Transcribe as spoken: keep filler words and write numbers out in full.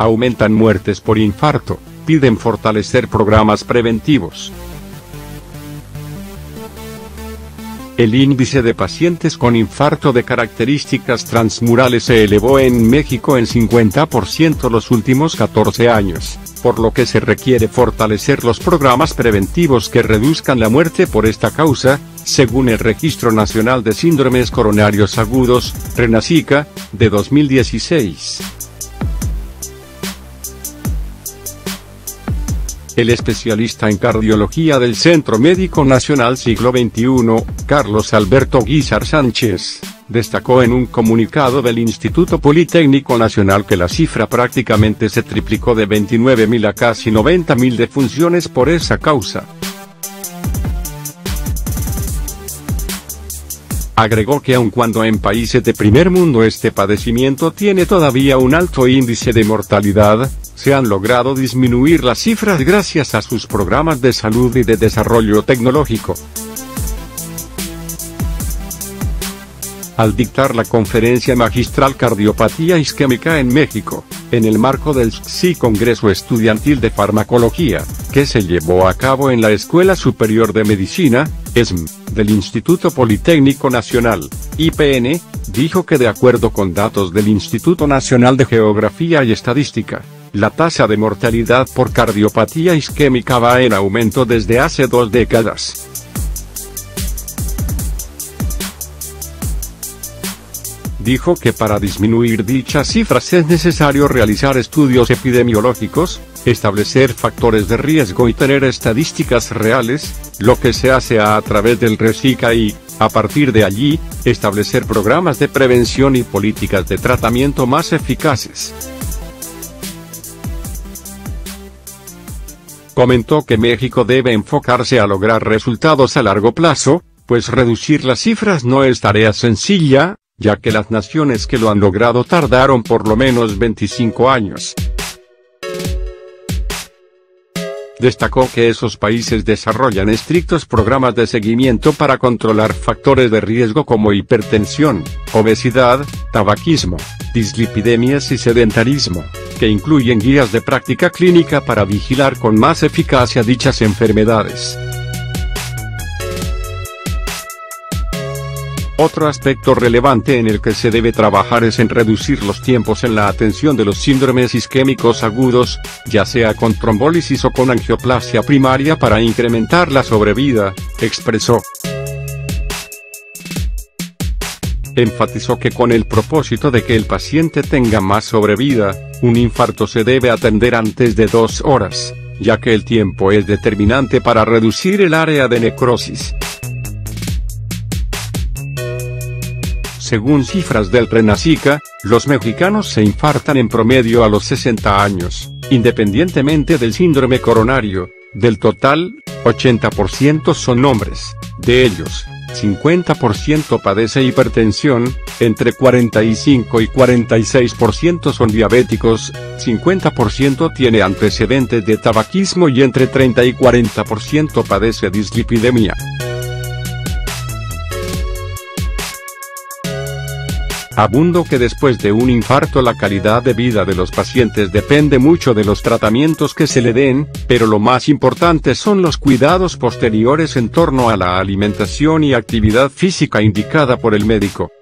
aumentan muertes por infarto, piden fortalecer programas preventivos. El índice de pacientes con infarto de características transmurales se elevó en México en cincuenta por ciento los últimos catorce años, por lo que se requiere fortalecer los programas preventivos que reduzcan la muerte por esta causa, según el Registro Nacional de Síndromes Coronarios Agudos, RENASICA, de dos mil dieciséis. El especialista en cardiología del Centro Médico Nacional Siglo veintiuno, Carlos Alberto Guízar Sánchez, destacó en un comunicado del Instituto Politécnico Nacional que la cifra prácticamente se triplicó de veintinueve mil a casi noventa mil defunciones por esa causa. Agregó que aun cuando en países de primer mundo este padecimiento tiene todavía un alto índice de mortalidad, se han logrado disminuir las cifras gracias a sus programas de salud y de desarrollo tecnológico. Al dictar la conferencia magistral Cardiopatía Isquémica en México, en el marco del S C I Congreso Estudiantil de Farmacología, que se llevó a cabo en la Escuela Superior de Medicina, E S M, del Instituto Politécnico Nacional, I P N, dijo que de acuerdo con datos del Instituto Nacional de Geografía y Estadística, la tasa de mortalidad por cardiopatía isquémica va en aumento desde hace dos décadas. Dijo que para disminuir dichas cifras es necesario realizar estudios epidemiológicos, establecer factores de riesgo y tener estadísticas reales, lo que se hace a través del RENASICA y, a partir de allí, establecer programas de prevención y políticas de tratamiento más eficaces. Comentó que México debe enfocarse a lograr resultados a largo plazo, pues reducir las cifras no es tarea sencilla, ya que las naciones que lo han logrado tardaron por lo menos veinticinco años. Destacó que esos países desarrollan estrictos programas de seguimiento para controlar factores de riesgo como hipertensión, obesidad, tabaquismo, dislipidemias y sedentarismo, que incluyen guías de práctica clínica para vigilar con más eficacia dichas enfermedades. Otro aspecto relevante en el que se debe trabajar es en reducir los tiempos en la atención de los síndromes isquémicos agudos, ya sea con trombólisis o con angioplasia primaria para incrementar la sobrevida, expresó. Enfatizó que con el propósito de que el paciente tenga más sobrevida, un infarto se debe atender antes de dos horas, ya que el tiempo es determinante para reducir el área de necrosis. Según cifras del RENASICA, los mexicanos se infartan en promedio a los sesenta años, independientemente del síndrome coronario. Del total, ochenta por ciento son hombres, de ellos, cincuenta por ciento padece hipertensión, entre cuarenta y cinco y cuarenta y seis por ciento son diabéticos, cincuenta por ciento tiene antecedentes de tabaquismo y entre treinta y cuarenta por ciento padece dislipidemia. Abundó que después de un infarto la calidad de vida de los pacientes depende mucho de los tratamientos que se le den, pero lo más importante son los cuidados posteriores en torno a la alimentación y actividad física indicada por el médico.